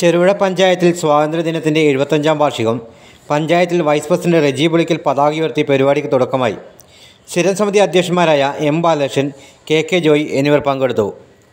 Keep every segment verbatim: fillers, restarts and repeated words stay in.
ചെറുപുഴ പഞ്ചായത്തിൽ സ്വാതന്ത്ര്യദിനത്തിൻ്റെ എഴുപത്തഞ്ചാം വാർഷികം പഞ്ചായത്തിൽ വൈസ് പ്രസിഡന്റ് റെജി പുളിക്കൽ പതാക ഉയർത്തി പരിപാടിക്ക് തുടക്കമായി. സ്ഥിരം സമിതി അധ്യക്ഷന്മാരായ M Balakrishnan, K K Joy എന്നിവർ പങ്കെടുത്തു.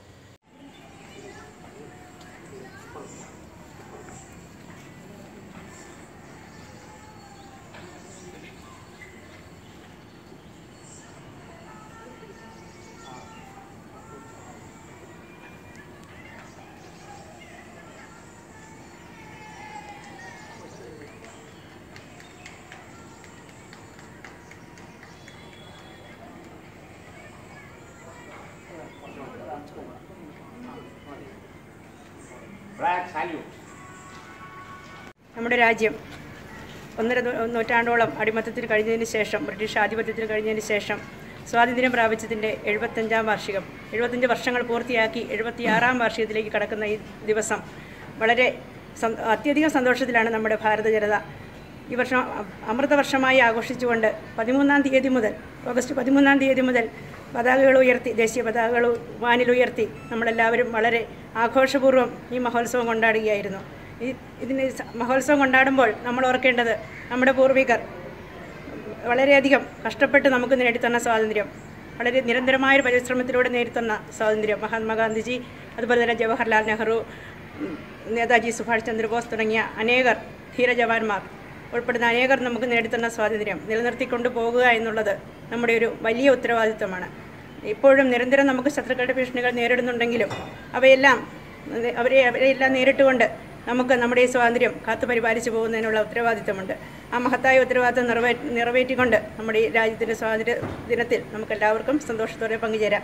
നമ്മുടെ രാജ്യം ഒന്നര നൂറ്റാണ്ടോളം അടിമത്തത്തിന് കഴിഞ്ഞതിന് ശേഷം, ബ്രിട്ടീഷ് ആധിപത്യത്തിന് കഴിഞ്ഞതിന് ശേഷം സ്വാതന്ത്ര്യം പ്രാപിച്ചതിൻ്റെ എഴുപത്തഞ്ചാം വാർഷികം എഴുപത്തഞ്ച് വർഷങ്ങൾ പൂർത്തിയാക്കി എഴുപത്തിയാറാം വാർഷികത്തിലേക്ക് കടക്കുന്ന ഈ ദിവസം വളരെ അത്യധികം സന്തോഷത്തിലാണ് നമ്മുടെ ഭാരത ജനത. ഈ വർഷം അമൃതവർഷമായി ആഘോഷിച്ചുകൊണ്ട് പതിമൂന്നാം തീയതി മുതൽ ഓഗസ്റ്റ് പതിമൂന്നാം തീയതി മുതൽ പതാകകൾ ഉയർത്തി, ദേശീയ പതാകകൾ വാനിലുയർത്തി നമ്മളെല്ലാവരും വളരെ ആഘോഷപൂർവ്വം ഈ മഹോത്സവം കൊണ്ടാടുകയായിരുന്നു. ഈ ഇതിന് മഹോത്സവം കൊണ്ടാടുമ്പോൾ നമ്മൾ ഓർക്കേണ്ടത് നമ്മുടെ പൂർവികർ വളരെയധികം കഷ്ടപ്പെട്ട് നമുക്ക് നേടിത്തന്ന സ്വാതന്ത്ര്യം, വളരെ നിരന്തരമായൊരു പരിശ്രമത്തിലൂടെ നേടിത്തന്ന സ്വാതന്ത്ര്യം, മഹാത്മാഗാന്ധിജി, അതുപോലെ തന്നെ ജവഹർലാൽ നെഹ്റു, നേതാജി സുഭാഷ് ചന്ദ്രബോസ് തുടങ്ങിയ അനേകർ ധീരജവാന്മാർ ഉൾപ്പെടുന്ന അനേകർ നമുക്ക് നേടിത്തന്ന സ്വാതന്ത്ര്യം നിലനിർത്തിക്കൊണ്ടു പോകുക എന്നുള്ളത് നമ്മുടെ ഒരു വലിയ ഉത്തരവാദിത്വമാണ്. ഇപ്പോഴും നിരന്തരം നമുക്ക് ശത്രുക്കളുടെ ഭീഷണികൾ നേരിടുന്നുണ്ടെങ്കിലും അവയെല്ലാം അവരെ അവരെയെല്ലാം നേരിട്ടുകൊണ്ട് നമുക്ക് നമ്മുടെ ഈ സ്വാതന്ത്ര്യം കാത്തു പരിപാലിച്ചു പോകുന്നതിനുള്ള ഉത്തരവാദിത്വമുണ്ട്. ആ മഹത്തായ ഉത്തരവാദിത്വം നിറവേ നിറവേറ്റിക്കൊണ്ട് നമ്മുടെ ഈ രാജ്യത്തിൻ്റെ സ്വാതന്ത്ര്യ ദിനത്തിൽ നമുക്കെല്ലാവർക്കും സന്തോഷത്തോടെ പങ്കുചേരാം.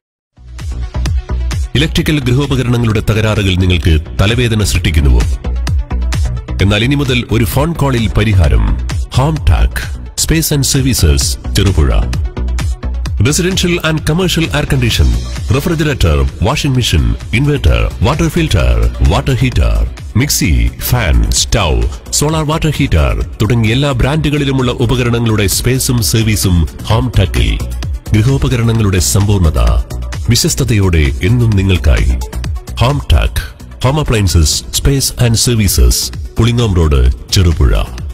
ഇലക്ട്രിക്കൽ ഗൃഹോപകരണങ്ങളുടെ തകരാറുകൾ നിങ്ങൾക്ക് തലവേദന സൃഷ്ടിക്കുന്നുവോ? എന്നാൽ ഇനി മുതൽ ഒരു ഫോൺ കോളിൽ പരിഹാരം. Home tech space and services, Cherupuzha. Residential and commercial air condition, refrigerator, washing machine, inverter, water filter, water heater, mixie, fan, stove, solar water heater തുടങ്ങിയ എല്ലാ ബ്രാൻഡുകളിലുമുള്ള ഉപകരണങ്ങളുടെ സ്പേസും സർവീസും ഹോം ടാക്കിൽ. ഗൃഹോപകരണങ്ങളുടെ സമ്പൂർണ്ണത വിശ്വസ്തയോടെ എന്നും നിങ്ങൾക്കായി. Home tech home appliances, space and services, Pulingome road, Cherupuzha.